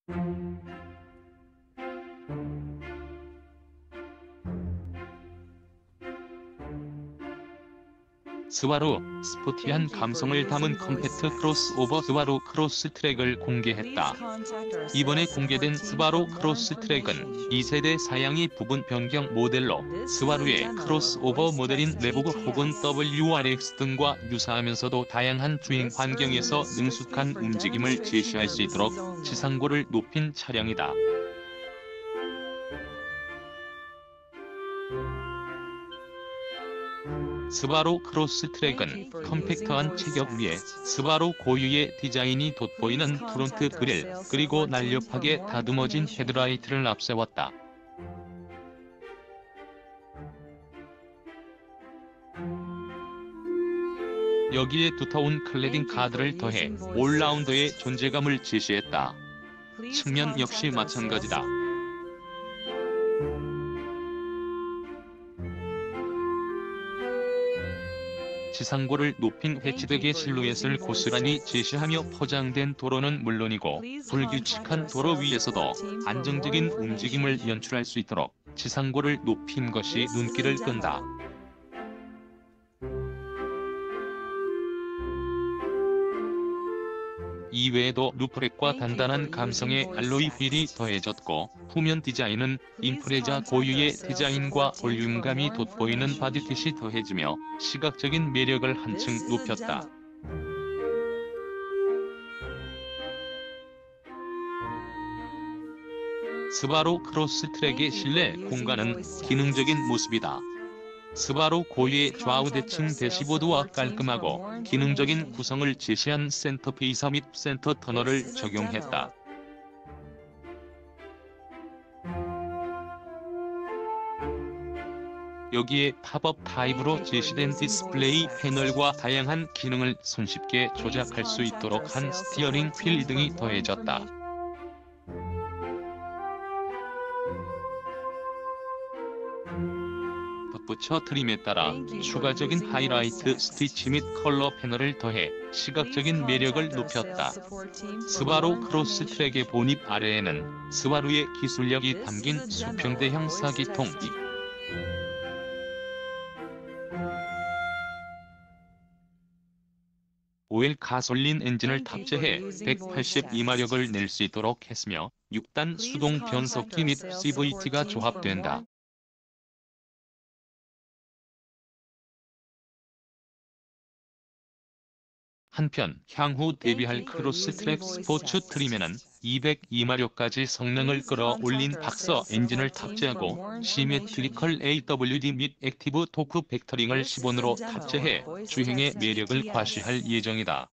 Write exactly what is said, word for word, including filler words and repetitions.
스바루, 스포티한 감성을 담은 컴팩트 크로스오버 스바루 크로스트랙을 공개했다. 이번에 공개된 스바루 크로스트랙은 이 세대 사양이 부분 변경 모델로 스바루의 크로스오버 모델인 레보그 혹은 더블유알엑스 등과 유사하면서도 다양한 주행 환경에서 능숙한 움직임을 제시할 수 있도록 지상고를 높인 차량이다. 스바루 크로스트랙은 컴팩트한 체격 위에 스바루 고유의 디자인이 돋보이는 프론트 그릴, 그리고 날렵하게 다듬어진 헤드라이트를 앞세웠다. 여기에 두터운 클래딩 카드를 더해 올라운더의 존재감을 제시했다. 측면 역시 마찬가지다. 지상고를 높인 해치백의 실루엣을 고스란히 제시하며 포장된 도로는 물론이고 불규칙한 도로 위에서도 안정적인 움직임을 연출할 수 있도록 지상고를 높인 것이 눈길을 끈다. 이외에도 루프렉과 단단한 감성의 알로이 휠이 더해졌고 후면 디자인은 임프레자 고유의 디자인과 볼륨감이 돋보이는 바디킷이 더해지며 시각적인 매력을 한층 높였다. 스바루 크로스트랙의 실내 공간은 기능적인 모습이다. 스바루 고유의 좌우 대칭 대시보드와 깔끔하고 기능적인 구성을 제시한 센터페이서 및 센터 터널을 적용했다. 여기에 팝업 타입으로 제시된 디스플레이 패널과 다양한 기능을 손쉽게 조작할 수 있도록 한 스티어링 휠 등이 더해졌다. 덧붙여 트림에 따라 추가적인 하이라이트 스티치 및 컬러 패널을 더해 시각적인 매력을 높였다. 스바루 크로스트랙의 본입 아래에는 스바루의 기술력이 담긴 수평대형 사기통 오일 가솔린 엔진을 탑재해 백팔십이 마력을 낼 수 있도록 했으며 육 단 수동 변속기 및 씨브이티가 조합된다. 한편 향후 데뷔할 크로스트랙 스포츠 트림에는 이백이 마력까지 성능을 끌어올린 박서 엔진을 탑재하고 시메트리컬 에이더블유디 및 액티브 토크 벡터링을 십 원으로 탑재해 주행의 매력을 과시할 예정이다.